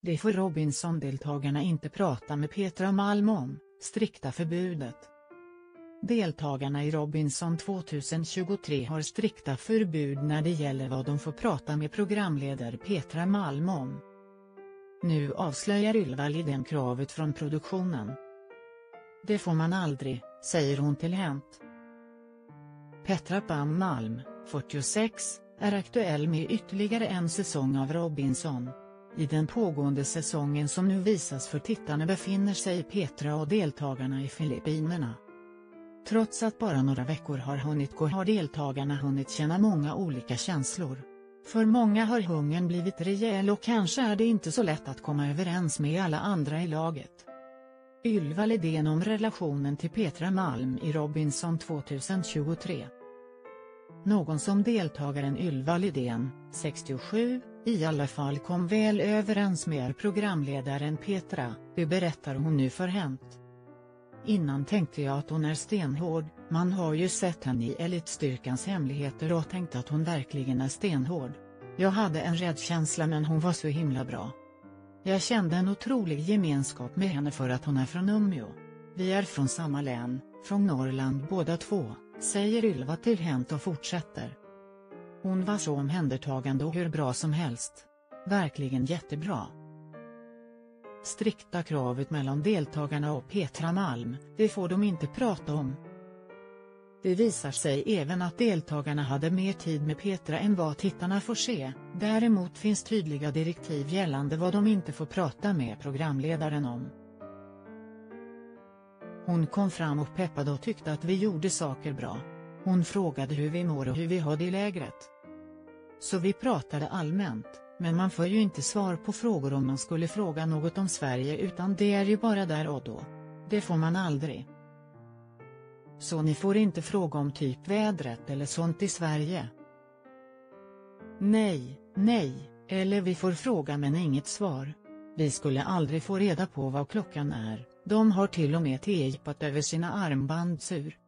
Det får Robinson-deltagarna inte prata med Petra Malm om, strikta förbudet. Deltagarna i Robinson 2023 har strikta förbud när det gäller vad de får prata med programledare Petra Malm om. Nu avslöjar Ylva Lidén kravet från produktionen. Det får man aldrig, säger hon till Hänt. Petra Malm, 46, är aktuell med ytterligare en säsong av Robinson. I den pågående säsongen som nu visas för tittarna befinner sig Petra och deltagarna i Filippinerna. Trots att bara några veckor har hunnit gå har deltagarna hunnit känna många olika känslor. För många har hungern blivit rejäl och kanske är det inte så lätt att komma överens med alla andra i laget. Ylva Lidén om relationen till Petra Malm i Robinson 2023. Någon som deltagaren Ylva Lidén, 67, i alla fall kom väl överens med programledaren Petra, det berättar hon nu för Hänt. Innan tänkte jag att hon är stenhård, man har ju sett henne i Elitstyrkans hemligheter och tänkt att hon verkligen är stenhård. Jag hade en rädd känsla men hon var så himla bra. Jag kände en otrolig gemenskap med henne för att hon är från Umeå. Vi är från samma län, från Norrland båda två, säger Ylva till Hänt och fortsätter. Hon var så omhändertagande och hur bra som helst. Verkligen jättebra. Strikta kravet mellan deltagarna och Petra Malm, det får de inte prata om. Det visar sig även att deltagarna hade mer tid med Petra än vad tittarna får se, däremot finns tydliga direktiv gällande vad de inte får prata med programledaren om. Hon kom fram och peppade och tyckte att vi gjorde saker bra. Hon frågade hur vi mår och hur vi har det i lägret. Så vi pratade allmänt, men man får ju inte svar på frågor om man skulle fråga något om Sverige utan det är ju bara där och då. Det får man aldrig. Så ni får inte fråga om typ vädret eller sånt i Sverige? Nej, eller vi får fråga men inget svar. Vi skulle aldrig få reda på vad klockan är, de har till och med tejpat över sina armbandsur.